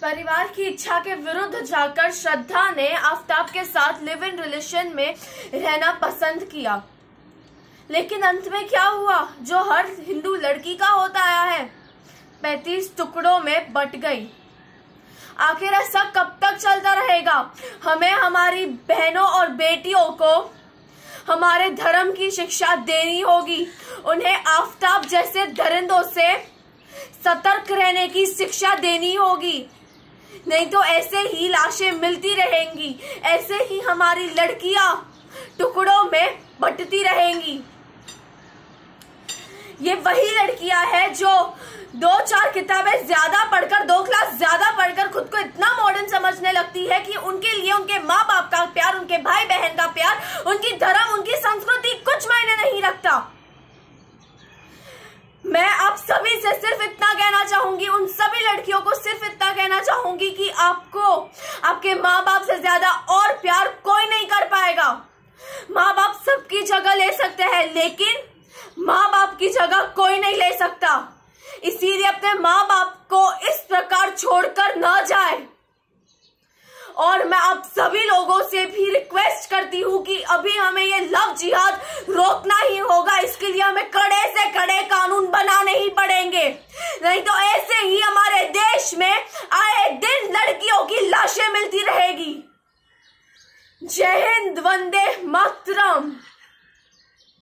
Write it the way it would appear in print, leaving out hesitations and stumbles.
परिवार की इच्छा के विरुद्ध जाकर श्रद्धा ने आफताब के साथ लिव इन रिलेशन में रहना पसंद किया, लेकिन अंत में क्या हुआ जो हर हिंदू लड़की का होता आया है, 35 टुकड़ों में बट गई। आखिर ऐसा कब तक चलता रहेगा? हमें हमारी बहनों और बेटियों को हमारे धर्म की शिक्षा देनी होगी। उन्हें आफताब जैसे दरिंदों से सतर्क रहने की शिक्षा देनी होगी, नहीं तो ऐसे ही लाशें मिलती रहेंगी, ऐसे ही हमारी लड़कियां टुकड़ों में बंटती रहेंगी। ये वही लड़कियां हैं जो 2-4 किताबें ज्यादा पढ़कर, 2 क्लास ज्यादा पढ़कर खुद को इतना मॉडर्न समझने लगती है कि उनके लिए उनके माँ बाप का प्यार, उनके भाई बहन का प्यार, उनकी धर्म, उनकी संस्कृति कुछ मायने नहीं रखता। मैं आप सभी से सिर्फ इतना कहना चाहूंगी, उन सभी लड़कियों को सिर्फ इतना कहना चाहूंगी कि आपको आपके माँ बाप से ज्यादा और प्यार कोई नहीं कर पाएगा। माँ बाप सबकी जगह ले सकते हैं, लेकिन माँ बाप की जगह कोई नहीं ले सकता। इसीलिए अपने माँ बाप को इस प्रकार छोड़कर न जाए। और मैं आप सभी लोगों से भी रिक्वेस्ट करती हूँ कि अभी हमें ये लव जिहाद रोकना ही होगा। इसके लिए हमें कड़े से कड़े कानून बनाने ही पड़ेंगे, नहीं तो ऐसे ही हमारे देश में आए दिन लड़कियों की लाशें मिलती रहेगी। जय हिंद, वंदे मातरम।